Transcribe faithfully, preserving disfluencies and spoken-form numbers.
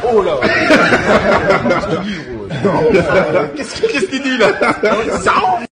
haut là. Qu'est-ce qu'il dit, gros? Qu'est-ce qu'il dit là? Ça